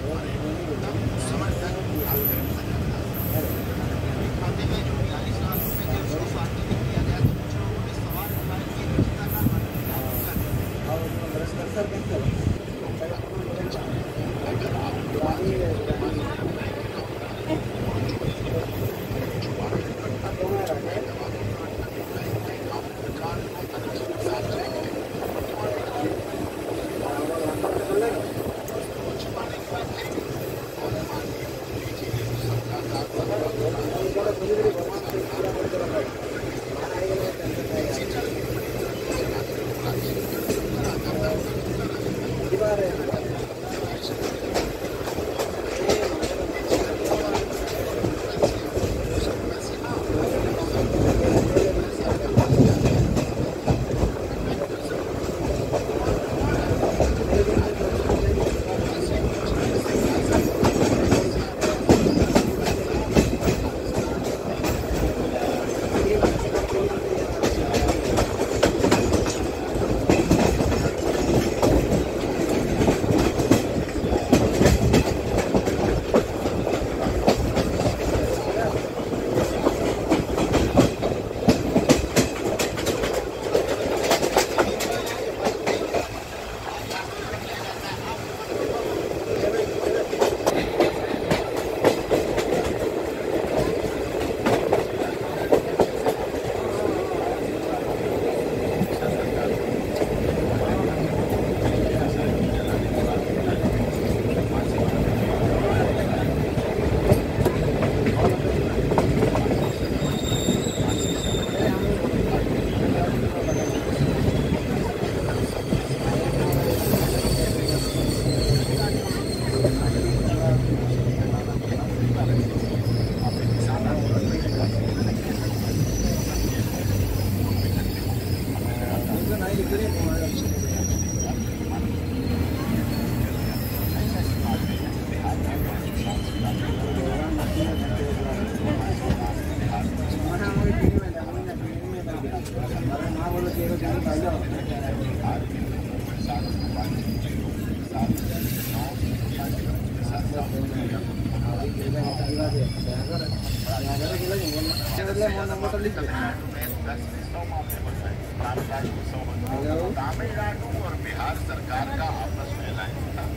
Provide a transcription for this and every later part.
तमिलनाडु और बिहार सरकार का आपस में लाइन था।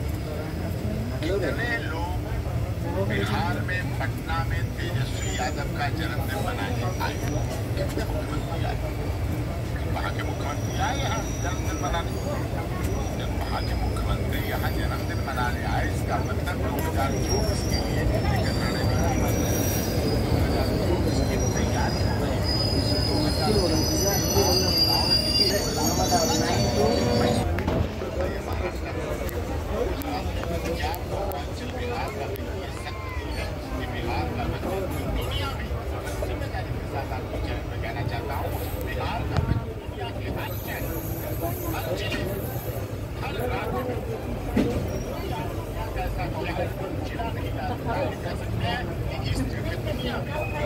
कितने लोग बिहार में पटना में तेजस्वी यादव का जन्मदिन मनाने आए, कितने मुख्यमंत्री आए, वहाँ के मुख्यमंत्री आए यहाँ जन्मदिन मनाने। जब वहाँ के मुख्यमंत्री यहाँ जन्मदिन मनाने आए, इसका मतलब 2024 के लिए कहना चाहता हूँ, बिहार का दुनिया के हर शहर, हर जिले, हर राज्य में कैसा जिला नहीं कह सकते हैं कि इस दुनिया में